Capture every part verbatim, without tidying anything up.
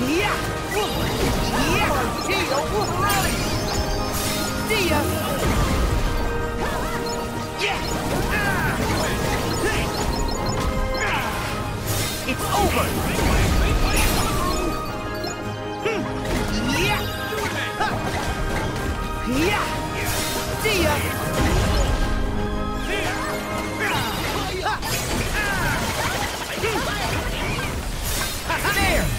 Yeah! Yeah! See ya, Wolverine! See ya! Yeah! It's over! Yeah! Yeah! See ya! There!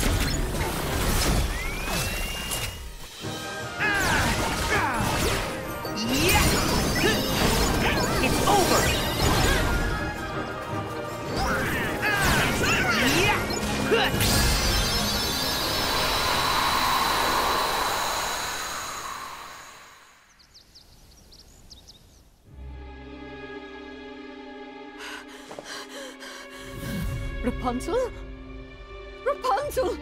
Yeah! It's over! Yeah! Rapunzel? Rapunzel!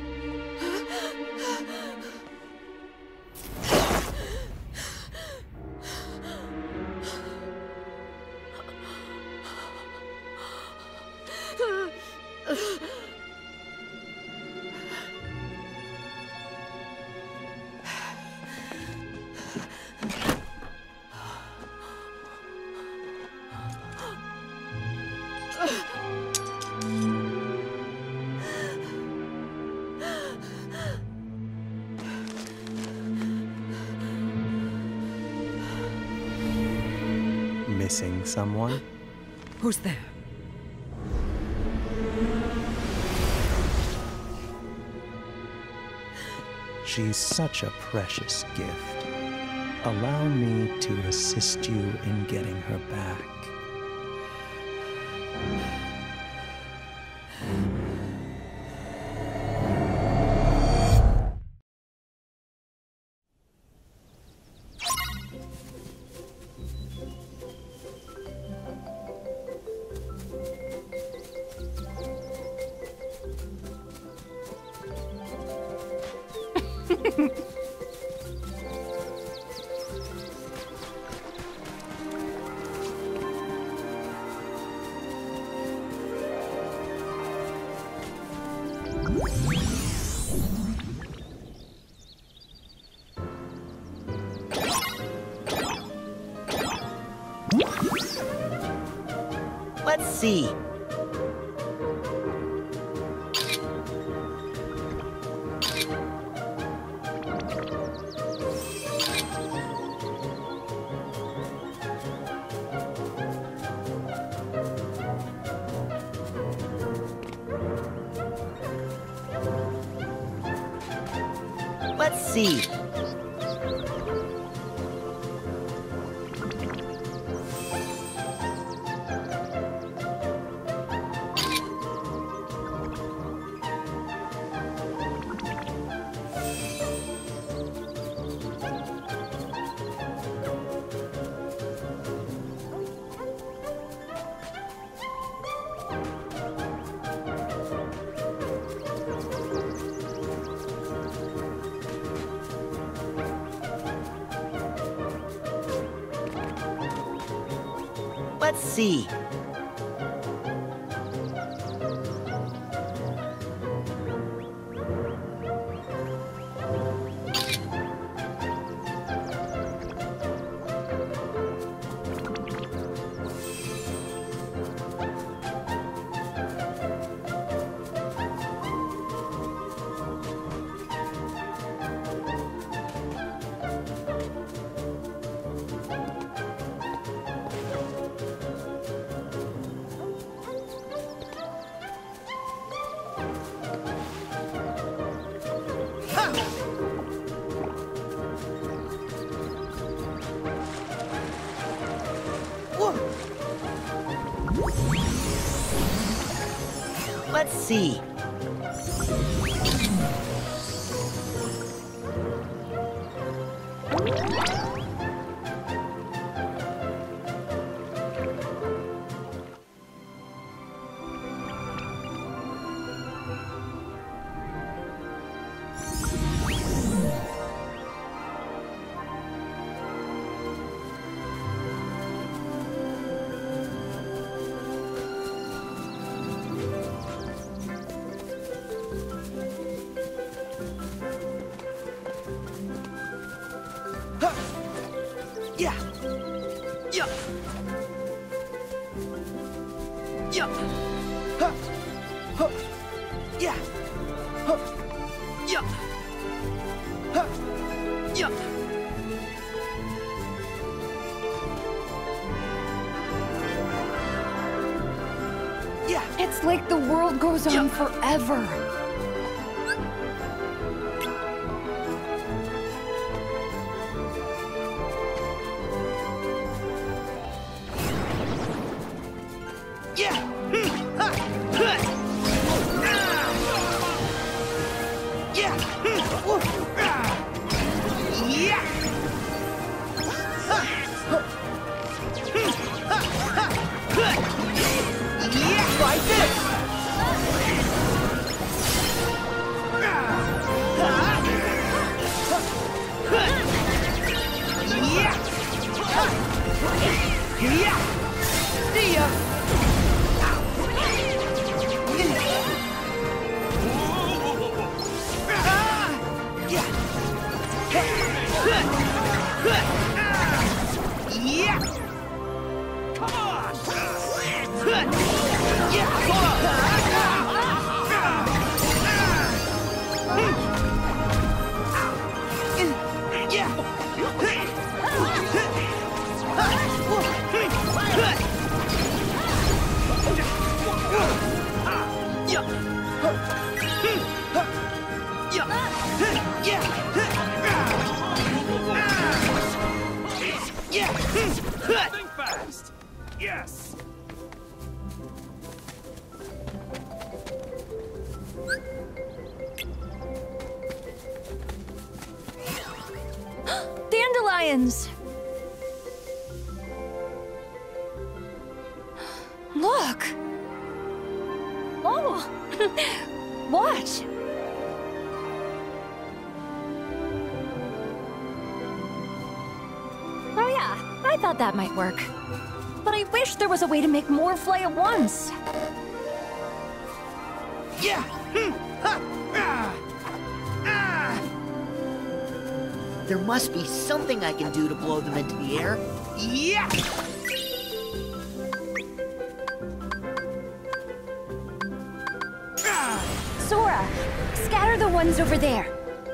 Missing someone? Who's there? She's such a precious gift. Allow me to assist you in getting her back. Let's see. Let's see. Let's see. Let's see. Yeah. Yeah. Yeah. Huh. Huh. Yeah. Huh. Yeah. Huh. Yeah. Yeah. It's like the world goes on Yeah. forever. Yeah. Hmm. Ha. Huh. Ah. Yeah. Hmm. Woo. Ah. Yeah. Ha. Huh. Hmm. Ha. Ha. Huh. Yeah. Like this. Ah. Ha. Huh. Yeah. Ha. Yeah. See ya. Yeah! Come on! Yeah! Think fast! Yes! Dandelions! Look! Oh! Watch! Oh yeah, I thought that might work. But I wish there was a way to make more fly at once. Yeah! Hmm. Ha. Ah. Ah. There must be something I can do to blow them into the air. Yeah! Ah. Sora, scatter the ones over there.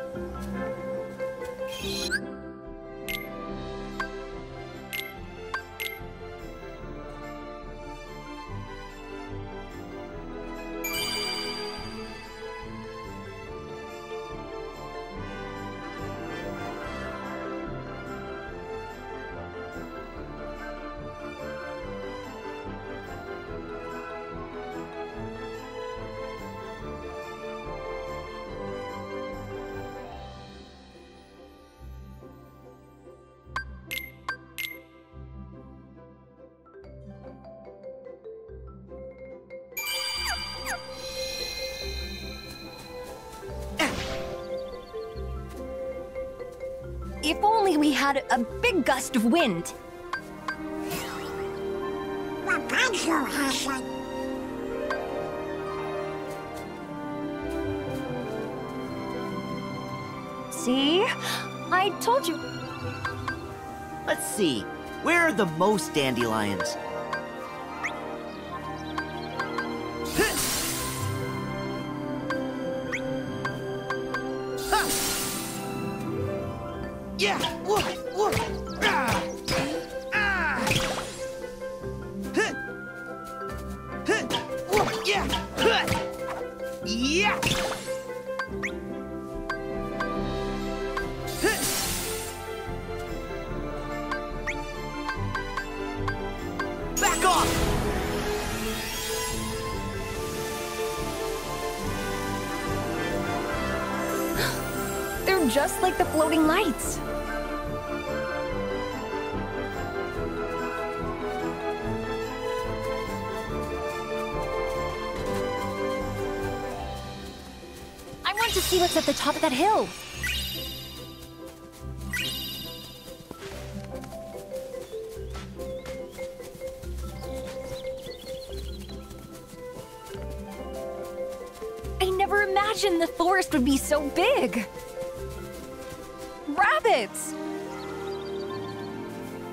If only we had a big gust of wind. Rapunzel has one. See? I told you. Let's see. Where are the most dandelions? Yeah! Whoa! Whoa! Ah! Ah! Huh! Huh! Whoa! Yeah! Huh! Yeah! Huh! Back off! They're just like the floating lights. I want to see what's at the top of that hill. I never imagined the forest would be so big. Rabbits!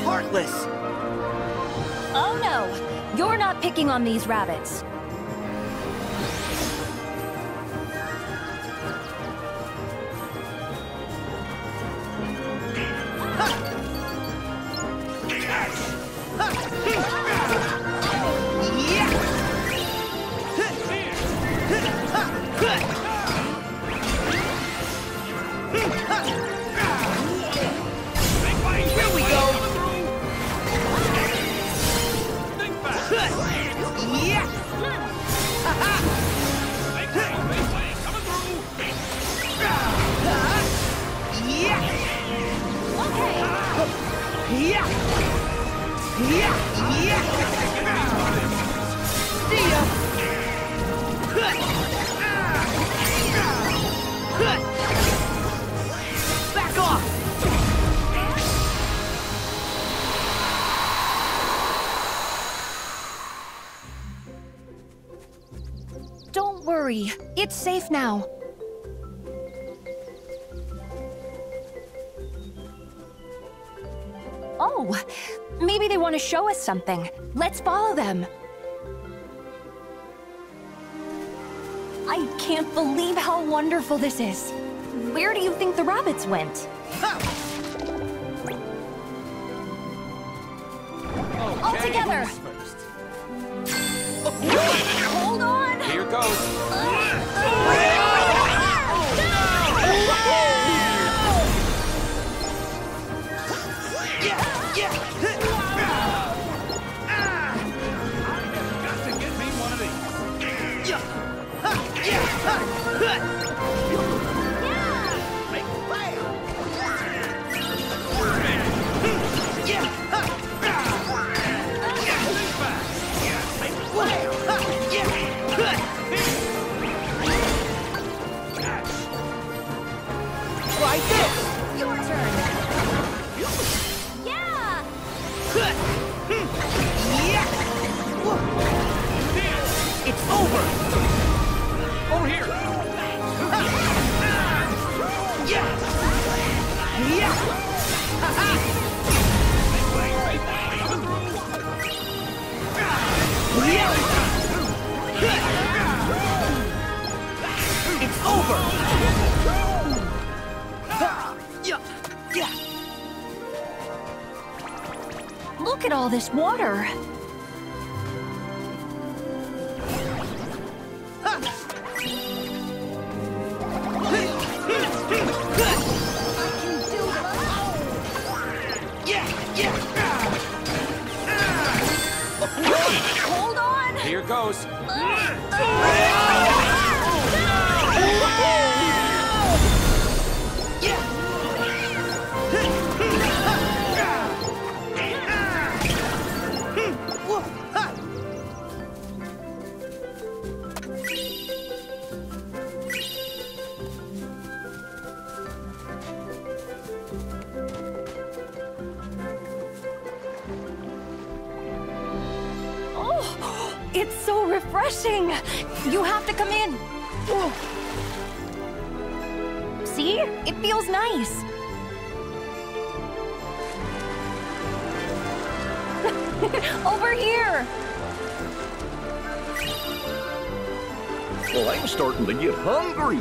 heartless! Oh no! You're not picking on these rabbits. Back off! Don't worry, it's safe now. Oh, maybe they want to show us something. Let's follow them. I can't believe how wonderful this is. Where do you think the rabbits went? All together! Hold on! Here goes. Got to get me one of these. Like this! Your turn! Yeah! It's over! Over here. It's over! Look at all this water. Hold on! Here goes. Oh, it's so refreshing. You have to come in. See? It feels nice. Over here. Well, I'm starting to get hungry.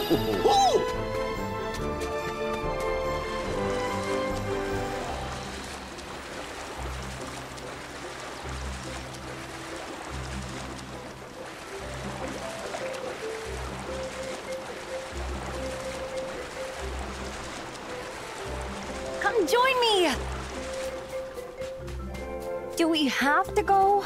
Come join me. Do we have to go?